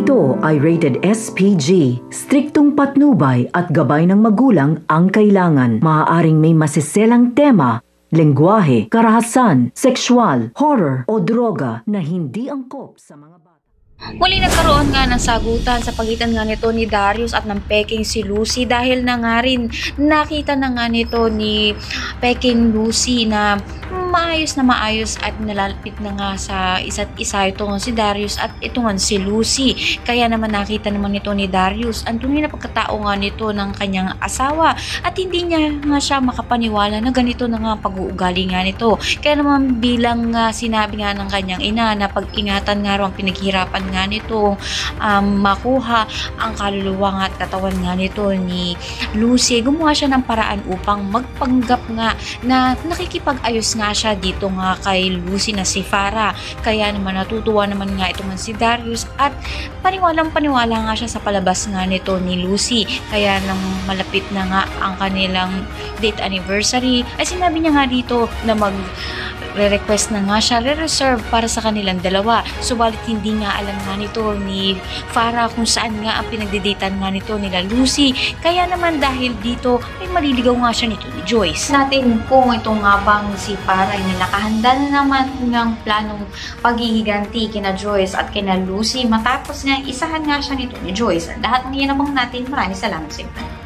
Ito ay rated SPG. Striktong patnubay at gabay ng magulang ang kailangan. Maaaring may masiselang tema, lengguwahe, karahasan, sexual, horror o droga na hindi angkop sa mga bata. Muli nagkaroon nga ng sagutan sa pagitan nga nito ni Darius at ng Peking si Lucy dahil na nga rin nakita na nga nito ni Peking Lucy na maayos at nalalapit na nga sa isa't isa ito si Darius at ito nga si Lucy. Kaya naman nakita naman nito ni Darius ang tunay na pagkatao nga nito ng kanyang asawa at hindi niya nga siya makapaniwala na ganito na nga pag-uugali nga nito. Kaya naman bilang sinabi nga ng kanyang ina na pag-ingatan nga raw ang pinaghirapan nga nito makuha ang kaluluwa nga at katawan nga nito ni Lucy, gumawa siya ng paraan upang magpanggap nga na nakikipag-ayos nga siya dito nga kay Lucy na si Farah. Kaya naman natutuwa naman nga ito man si Darius at paniwalang-paniwala nga siya sa palabas nga nito ni Lucy. Kaya nang malapit na nga ang kanilang date anniversary ay sinabi niya nga dito na re-request na nga siya, re-reserve para sa kanilang dalawa. Subalit hindi nga alam nga nito ni Farah kung saan nga ang pinagdiditan nga nito nila Lucy. Kaya naman dahil dito ay maliligaw nga siya nito ni Joyce. Natin kung ito nga bang si Farah ay nakahanda na naman ng planong paghihiganti kina Joyce at kina Lucy matapos nga isahan nga siya nito ni Joyce. Lahat ng iyan naman natin. Maraming salamat sa inyo.